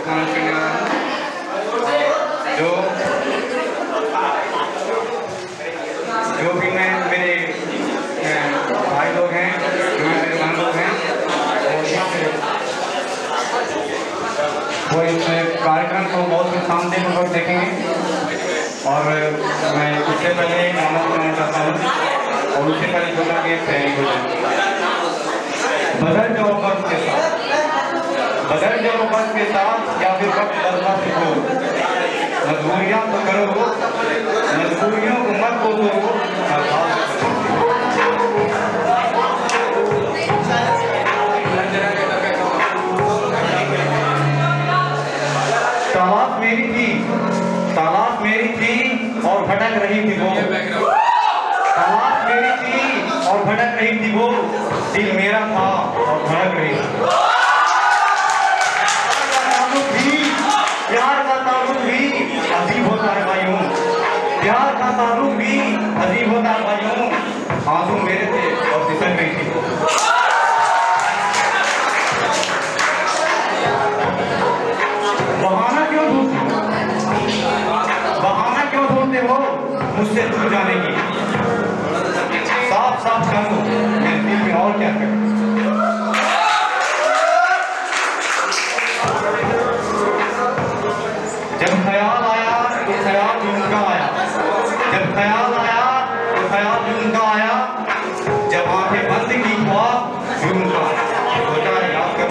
स्नान करने वाला हूँ। जो भी मेरे भाई लोग हैं, जो मेरे बहन लोग हैं, वो इस कार्यक्रम को बहुत ही शांतिपूर्वक देखेंगे। और मैं उससे पहले गाना सुनाना चाहता हूँ और उससे पहले बोला कि तैयारी हो जाए। बदल जाओ वक्त के साथ, बदल जाओ वक्त के साथ, या फिर वक्त बदलना सीखो। मजबूरियाँ तो करो, मजबूरियों को मत बोलो। तालाश मेरी थी और भटक रही थी वो। तालाश मेरी थी और भटक रही थी वो, दिल मेरा था और भटक रही थी। प्यार का ताल्लुक भी अजीब होता है भाइयों, प्यार का ताल्लुक भी अजीब होता है भाइयों। आंसू मेरे थे और सिसक गई थी। बहाना क्यों ढूंढते हो, बहाना क्यों ढूंढते हो मुझसे दूर जाने की? साफ साफ कहो मेरे दिल में और क्या करें। जब ख्याल आया तो ख्याल भी उनका आया, जब ख्याल आया तो ख्याल भी उनका आया, जब आंखें बंद की ख्वाब भी उनका आया। सोचा है याद कर